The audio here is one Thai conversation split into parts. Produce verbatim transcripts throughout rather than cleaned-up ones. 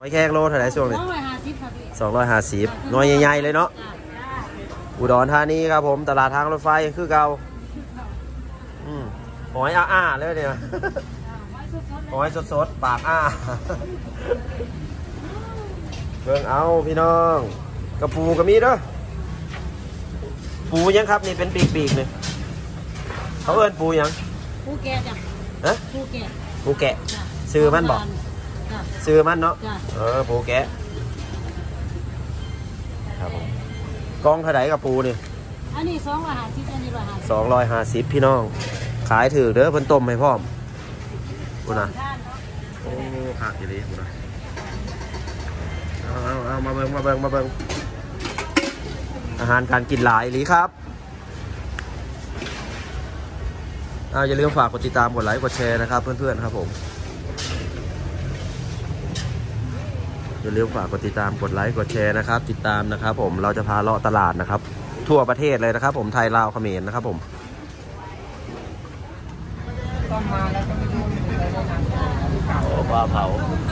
ไม่แค่โลเท่าไหร่ช่วงนี้สองร้อยห้าสิบครับพี่สองร้อยห้าสิบน้อยใหญ่ๆเลยเนาะอุดรธานีครับผมตลาดทางรถไฟคือเก่าหอยอ้าๆเลยเนี่ยหอยสดๆปากอ้าเบิ่งเอาพี่น้องกระปูกระมีเด้อปูยังครับนี่เป็นปีกๆเนี่ยเขาเอิ้นปูยังปูแกะจ้ะฮะปูแกะปูแกะซื้อมันบอกซื้อมันเนาะเออปูแกะครับผมกองเท่าไหร่กับปูนี่อันนี้สองร้อยห้าสิบอันนี้ร้อยห้าสิบสองร้อยห้าสิบพี่น้องขายถือเด้อเพิ่นต้มให้พร้อมกูนะโอ้ขาดอย่างนี้กูนะเอาเอาเอามาเบิ่งมาเบิ่งมาเบิ่งอาหารการกินหลายหลีครับเอาอย่าลืมฝากกดติดตามกดไลค์กดแชร์นะครับเพื่อนๆครับผมอย่าลืมฝากกดติดตามกดไลค์กดแชร์นะครับติดตามนะครับผมเราจะพาเลาะตลาดนะครับทั่วประเทศเลยนะครับผมไทยลาวเขมรนะครับผมต้องมาแล้วจะไปดูโอ้ปลาเผา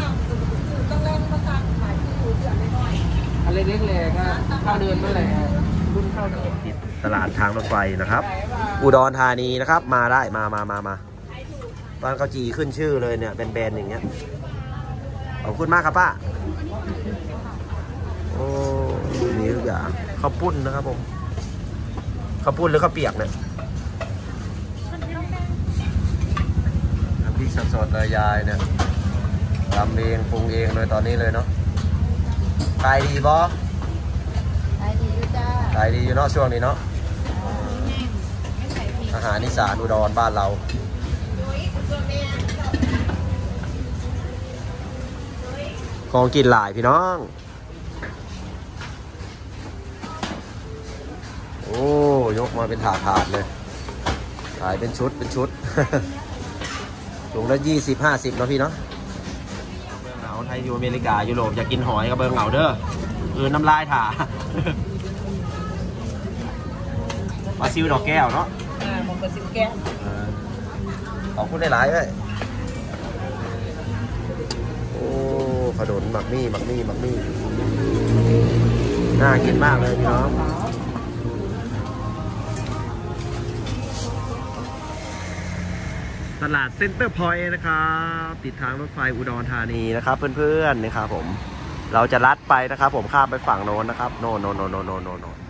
อะไรเล็กๆก็เข้าเดินเมื่อไหร่รุ่นเข้าเดินตลาดทางรถไฟนะครับอุดรธานีนะครับมาได้มามามามาบ้านเขาจีขึ้นชื่อเลยเนี่ยเป็นแบรนด์อย่างเงี้ยขอบคุณมากครับป้าโอ้มีทุกอย่างข้าวปุ้นนะครับผมข้าวปุ้นหรือข้าวเปียกเนี่ยน้ำพริกสดๆเลยยายเนี่ยทำเองปรุงเองเลยตอนนี้เลยเนาะขายดีบ่ขายดีอยู่จ้าขายดีอยู่เนาะช่วงนี้เนาะอาหารอีสานอุดรบ้านเราของกินหลายพี่น้องโอ้ยกมาเป็นถาดถาดเลยขายเป็นชุดเป็นชุดถุงละยี่สิบห้าสิบเนาะพี่เนาะเบอร์เหงาไทยอยู่อเมริกายุโรปอยากกินหอยกับเบอร์เหงาเด้อเออน้ำลายถาปลาซิวดอกแก้วเนาะอ่าผมปลาซิวแก้วขอบคุณได้หลายเลยโอ้ขนมหมักมี่หมักมี่หมักมี่น่ากินมากเลยพี่น้องตลาดเซ็นเตอร์พอยต์นะครับติดทางรถไฟอุดรธานีนะครับเพื่อนๆนะครับผมเราจะลัดไปนะครับผมข้ามไปฝั่งโน้นนะครับโน่นโน่นโน่นโน่นโน่นโน่น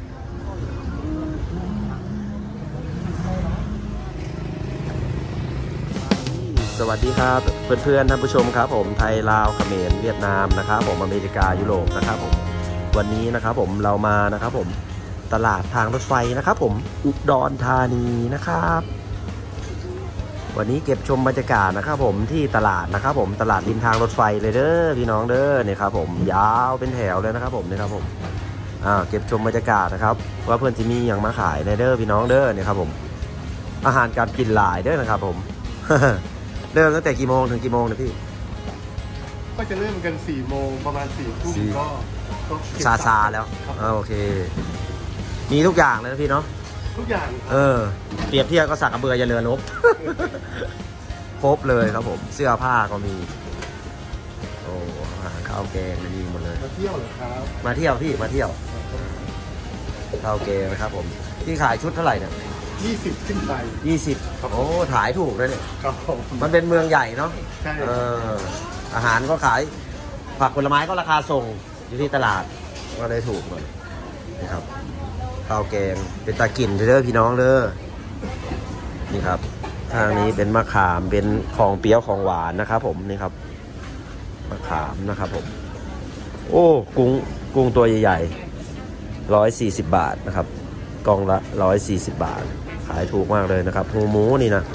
สวัสดีครับเพื่อนๆท่านผู้ชมครับผมไทยลาวเขมรเวียดนามนะครับผมอเมริกายุโรปนะครับผมวันนี้นะครับผมเรามานะครับผมตลาดทางรถไฟนะครับผมอุดรธานีนะครับวันนี้เก็บชมบรรยากาศนะครับผมที่ตลาดนะครับผมตลาดริมทางรถไฟเลยเด้อพี่น้องเด้อเนี่ยครับผมยาวเป็นแถวเลยนะครับผมนี่ครับผมอ่าเก็บชมบรรยากาศนะครับว่าเพื่อนจะมีอย่างมาขายในเด้อพี่น้องเด้อเนี่ยครับผมอาหารการกินหลายเด้อนะครับผม เริ่มตั้งแต่กี่โมงถึงกี่โมงเนี่ยพี่ก็จะเริ่มกันสี่โมงประมาณสี่ทุ่มก็ซาซาแล้วโอเคมีทุกอย่างเลยนะพี่เนาะทุกอย่างเออเปรียบเทียบก็สักกระเบืออย่าเรือลบครบเลยครับผมเสื้อผ้าก็มีโอ้อาหารข้าวแกงมีหมดเลยมาเที่ยวเหรอครับมาเที่ยวพี่มาเที่ยวข้าวแกงนะครับผมที่ขายชุดเท่าไหร่เนี่ยยี่สิบขึ้นไปยี่สิบโอ้ขายถูกเลยเนี่ยครับผมมันเป็นเมืองใหญ่เนาะใช่เอออาหารก็ขายผักผลไม้ก็ราคาส่งอยู่ที่ตลาดก็ได้ถูกเลยนะครับข้าวแกงเป็นตะกินเด้อพี่น้องเด้อนี่ครับทางนี้เป็นมะขามเป็นของเปรี้ยวของหวานนะครับผมนี่ครับมะขามนะครับผมโอ้กุ้งกุ้งตัวใหญ่ๆร้อยสี่สิบบาทนะครับกล่องละร้อยสี่สิบบาทขายถูกมากเลยนะครับหูหมูนี่นะ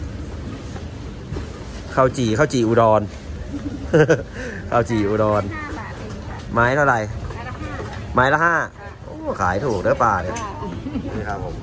ข้าวจี่ข้าวจี่อุดร ข้าวจี่อุดรไม้เท่าไหร่ไม้ละห้าขายถูกเด้อป่าเนี่ยนี่ครับผม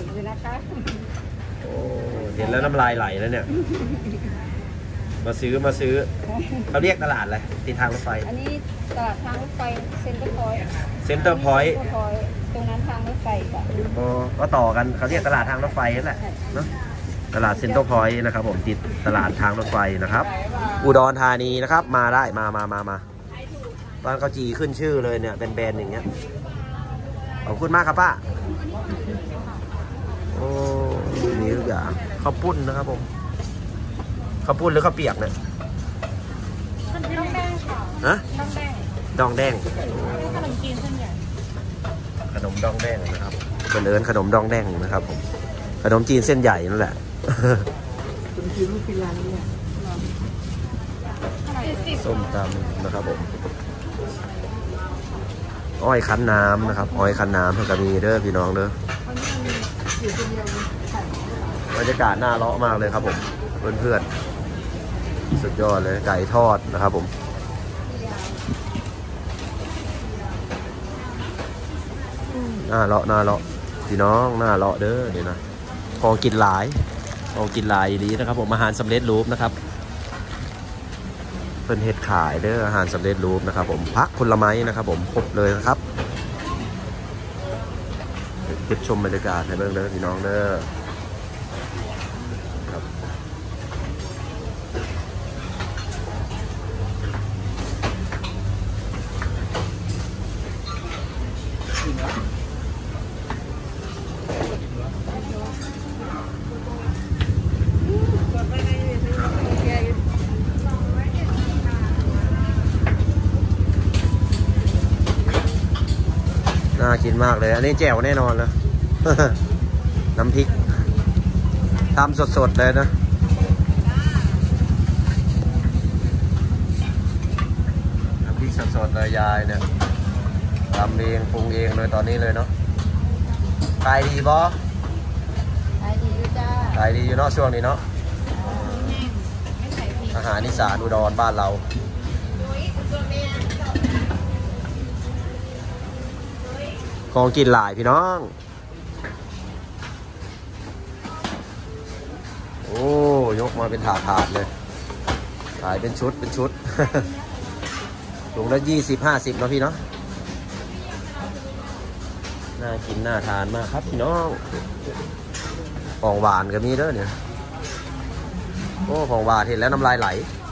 โอ้เห็นแล้วน้ำลายไหลแล้วเนี่ยมาซื้อมาซื้อเขาเรียกตลาดอะไรติดทางรถไฟอันนี้ตลาดทางรถไฟเซ็นเตอร์พอยต์เซ็นเตอร์พอยต์ตรงนั้นทางรถไฟก็ก็ต่อกันเขาเรียกตลาดทางรถไฟนั่นแหละเนาะตลาดเซ็นเตอร์พอยต์นะครับผมติดตลาดทางรถไฟนะครับอุดรธานีนะครับมาได้มามามามาร้านข้าวจีขึ้นชื่อเลยเนี่ยแบรนด์อย่างเงี้ยขอบคุณมากครับป้าโอ้มีทุกอย่างข้าวปุ้นนะครับผมข้าวปุ้นหรือข้าวเปียกเนี่ยน้องแดงค่ะฮะน้องแดงดองแดงขนมจีนเส้นใหญ่ขนมดองแดงนะครับเป็นเอิญขนมดองแดงนะครับผมขนมจีนเส้นใหญ่นั่นแหละเจ็ดสิบส้มตำนะครับผมอ้อยคั้นน้ำนะครับอ้อยคั้นน้ำเพื่อมีเด้อพี่น้องเด้อบรรยากาศน่าเลาะมากเลยครับผมเพื่อนๆสุดยอดเลยไก่ทอดนะครับผมน่าเลาะน่าเลาะพี่น้องน่าเลาะเด้อเดี๋ยวนะของกินหลายของกินหลายดีนะครับผมอาหารสำเร็จรูปนะครับเป็นเห็ดขายเด้ออาหารสำเร็จรูปนะครับผมพักผลไม้นะครับผมครบเลยนะครับเก็บชมบรรยากาศให้เบิ่งเด้อพี่น้องเด้อครับน่ากินมากเลยอันนี้แจ่วแน่นอนเลย น้ำพริกทำสดๆเลยนะน้ำพริกสดๆเลยยายเนี่ยทำเองปรุงเองเลยตอนนี้เลยเนาะขายดีบ่ขายดีจ้าขายดีอยู่เนาะช่วงนี้เนาะไม่ใส่พริกอาหารอีสานอุดรบ้านเราของกินหลายพี่น้องโอ้ยกมาเป็นถาดถาดเลยขายเป็นชุดเป็นชุด ถุงละยี่สิบห้าสิบเนาะพี่เนาะน่ากินน่าทานมากครับพี่น้องของหวานก็มีเด้อเนี่ยโอ้ของหวานเห็นแล้วน้ำลายไหล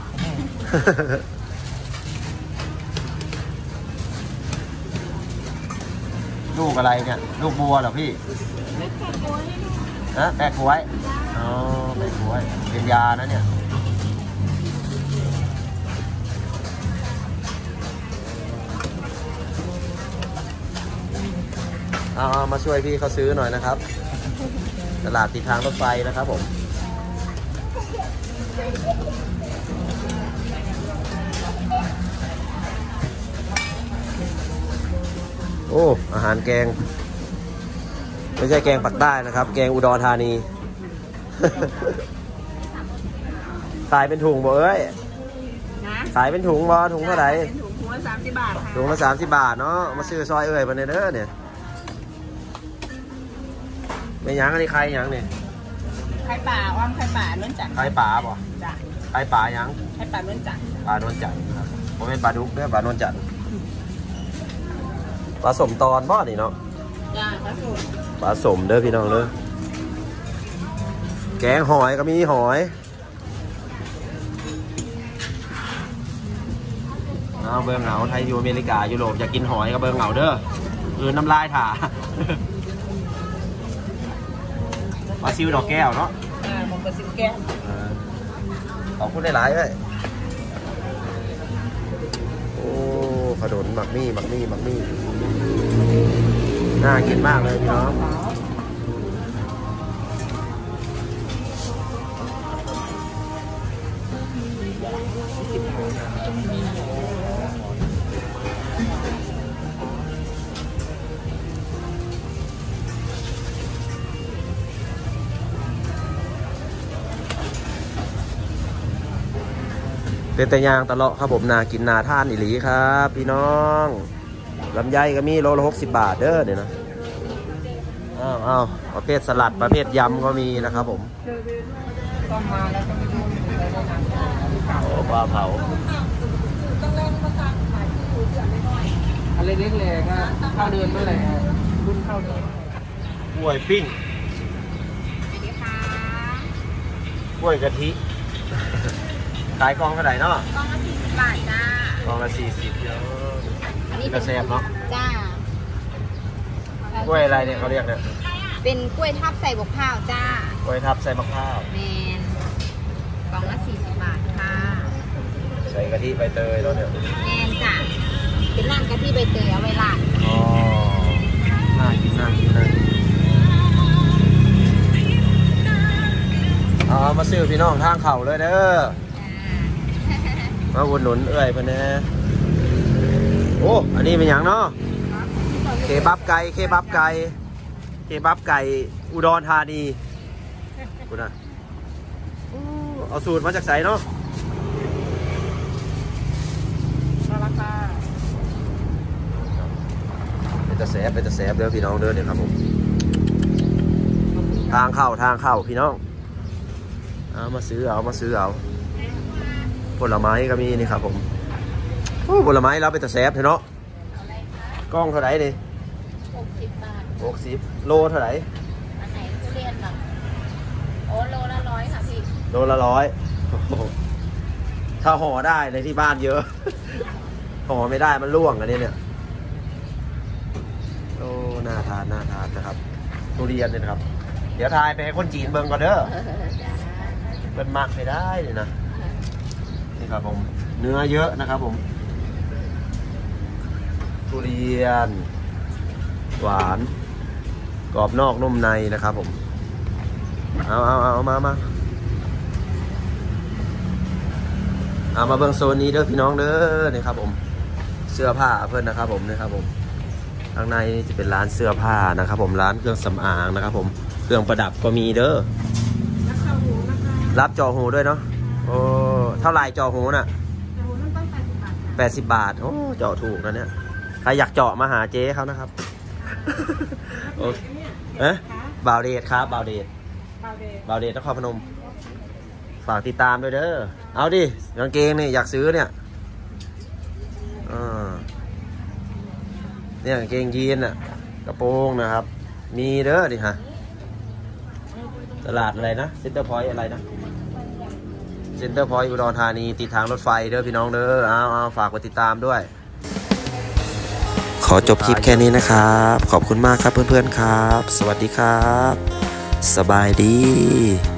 ลูกอะไรเนี่ยลูกบัวเหรอพี่ฮะแปะกล้วยอ๋อแปะกล้วยเป็นยานะเนี่ยเอามาช่วยพี่เขาซื้อหน่อยนะครับตลาดติดทางรถไฟนะครับผมโอ้อาหารแกงไม่ใช่แกงปักใต้นะครับแกงอุดรธานี ขายเป็นถุงบ่เอ้ยขายเป็นถุงบ่ถุงเท่าไหร่ถุงละสามสิบบาทถุงละสามสิบบาทเนาะมาซื้อซอยเอ้ยมาเนี่ยเด้อเนี่ยไม่ยั้งอันนี้ใครยั้งเนี่ยไข่ป่าอ้อมไข่ป่าล้วนจัดใครป่าบ่จ้ะใครป่ายั้งไข่ป่าล้วนจัดปลานวลจันทร์ครับผมเป็นปลาดุกเด้อปลานวลจันทร์ปลาสมตอนบ่นี่เนาะจ้าผสมปลาสมเด้อพี่น้องเด้อแกงหอยก็มีหอยเอาเบอร์เหงาไทยอยู่อเมริกายุโรปอยากกินหอยก็เบอร์เหงาเด้อเออน้ำลายถ่า ปลาซิวดอกแก้วเนาะอ่าผมก็ซิมแก้วเออขอบคุณได้หลายเลยโอ้ขนมหมักมี่หมักมี่หมักมี่น่ากินมากเลยพี่น้องเป็นแต่ยางตลอดครับผมนากินนาท่านอิหลีครับพี่น้องลำไยก็มีโลละหกสิบบาทเด้อเดี๋ยวนะอ้าวอ้าวประเภทสลัดประเภทยำก็มีนะครับผมก็มาแล้วก็ไม่รู้อะไรบ้างโอ้ปลาเผาต้องเล่นมาสั่งขายที่หูเดือดเลยหน่อยอะไรเล็กๆก็เข้าเดือนเมื่อไหร่รุ่นเข้าเดือนกล้วยปิ้งสวัสดีค่ะกล้วยกะทิ ขายกองเท่าไหร่เนาะกล่องละสี่สิบบาทจ้ากกล่องละสี่สิบเยอะอันนี้กระแซบเนาะจ้ากล้วยอะไรเนี่ยเขาเรียกเนี่ยเป็นกล้วยทับใส่บกข้าวจ้ากล้วยทับใส่มะพร้าวแมนกล่องละสี่สิบบาทค่ะใส่กะทิใบเตยแล้วเนี่ยแมนจ้าเป็นร้านกะทิใบเตยเอาไว้ราดอ๋อน่ากินน่ากินน่ากินเอามาซื้อพี่น้องทางเข่าเลยเด้อมาอุดหนุนเอ้ยเพื่อนแน่โอ้อันนี้เป็นอย่างเนาะเคบับไก่เคบับไก่เคบับไก่อุดรธานีกูนะโอ้เอาสูตรมาจากไสเนาะราคาเป็นตะแสบเป็นตะแสบเด้อพี่น้องเด้อเนี่ยครับผมทางเข้าทางเข้าพี่น้องเอามาซื้อเอามาซื้อเอาผลไม้ก็มีนี่ครับผมโอ้ผลไม้เราเป็นตะแสบเนาะกล้องเท่าไหร่นี่หกสิบบาทหกสิบโลเท่าไหร่อันไหนทุเรียนหรอโอ้โลละร้อยค่ะพี่โลละร้อยถ้าห่อได้ในที่บ้านเยอะ ห่อไม่ได้มันร่วงอันนี้เนี่ยโอ้น่าทานน่าทานนะครับทุเรียนเนี่ยนะครับเดี๋ยวทายไปให้คนจีนเบิ่งก่อนเด้อเป็นมักไม่ได้เลยนะนี่ครับผมเนื้อเยอะนะครับผมทุเรียนหวานกรอบนอกนุ่มในนะครับผมเอาเอาเอามามาเอามาเบิ่งโซนนี้เด้อพี่น้องเด้อนี่ครับผมเสื้อผ้าเพื่อนนะครับผมนี่ครับผมข้างในจะเป็นร้านเสื้อผ้านะครับผมร้านเครื่องสำอางนะครับผมเครื่องประดับก็มีเด้อรับจอหูด้วยเนาะโอ้เท่าไรจอหูน่ะแปดสิบบาทโอ้เจาะถูกนะเนี่ยใครอยากเจาะมาหาเจ๊เขานะครับโอเคเอ๊ะบ่าวเดชครับบ่าวเดชบ่าวเดชนครพนมฝากติดตามด้วยเด้อเอาดิกางเกงนี่อยากซื้อเนี่ยอ่าเนี่ยกางเกงยีนอ่ะกระโปรงนะครับมีเด้อดิฮะตลาดอะไรนะเซ็นเตอร์พอยต์อะไรนะเซ็นเตอร์พอยต์อุดรธานีติดทางรถไฟเด้อพี่น้องเด้อเอาเอาฝากกดติดตามด้วยขอจบคลิปแค่นี้นะครับขอบคุณมากครับเพื่อนๆครับสวัสดีครับสบายดี